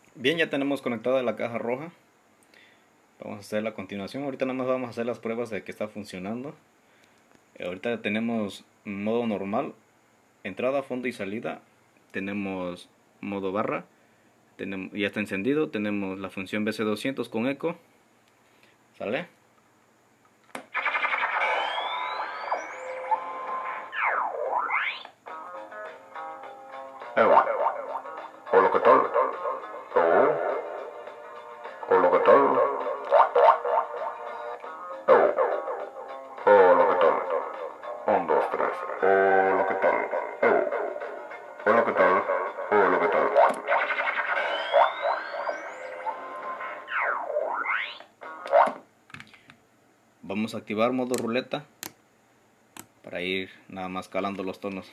Bien, ya tenemos conectada la caja roja. Vamos a hacer la continuación. Ahorita nada más vamos a hacer las pruebas de que está funcionando. Ahorita tenemos modo normal, entrada, fondo y salida. Tenemos modo barra. Ya está encendido. Tenemos la función BC200 con eco. ¿Sale? Hola, ¿qué tal? Hola, ¿qué tal? Hola, ¿qué tal? 1, 2, 3. Hola, ¿qué tal? Hola, ¿qué tal? Hola, ¿qué tal? Vamos a activar modo ruleta para ir nada más calando los tonos.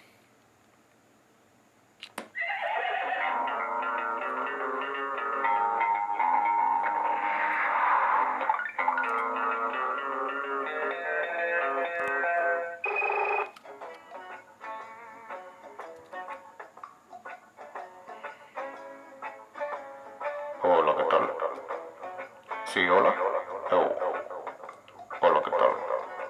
Hola, ¿qué tal? Sí, hola. Hola, ¿qué tal?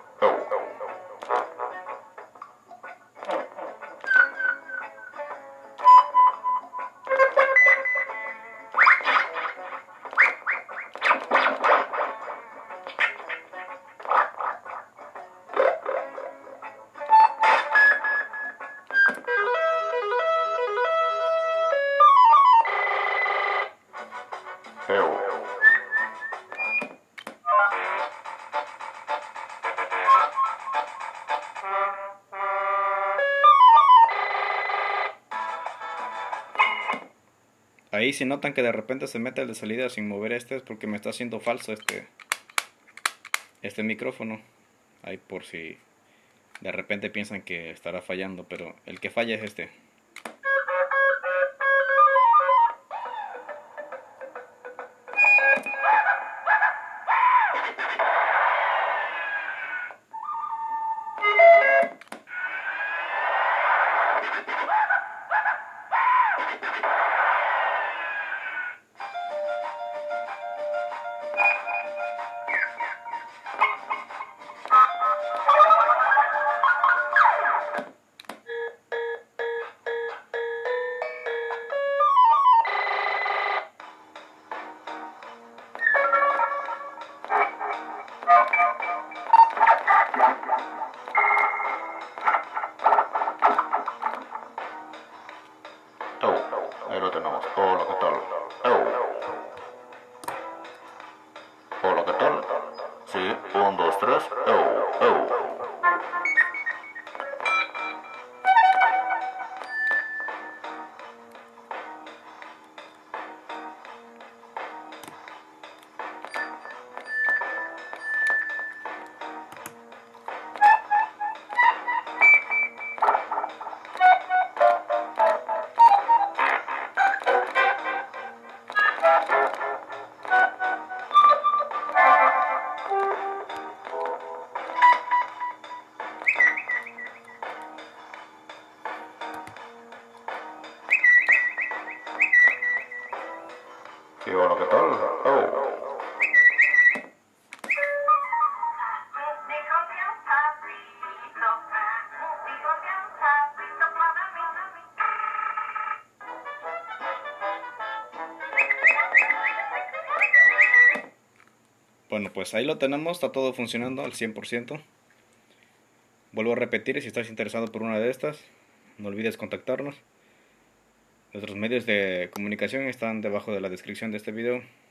Ahí si notan que de repente se mete el de salida sin mover es porque me está haciendo falso este micrófono. Ahí por si de repente piensan que estará fallando, pero el que falla es este. Ahí lo tenemos. Hola, ¿qué tal? Hola, ¿qué tal? Sí, 1, 2, 3. Sí, hola, ¿qué tal? Bueno, pues ahí lo tenemos, está todo funcionando al 100%. Vuelvo a repetir, si estás interesado por una de estas, no olvides contactarnos. Nuestros medios de comunicación están debajo de la descripción de este video.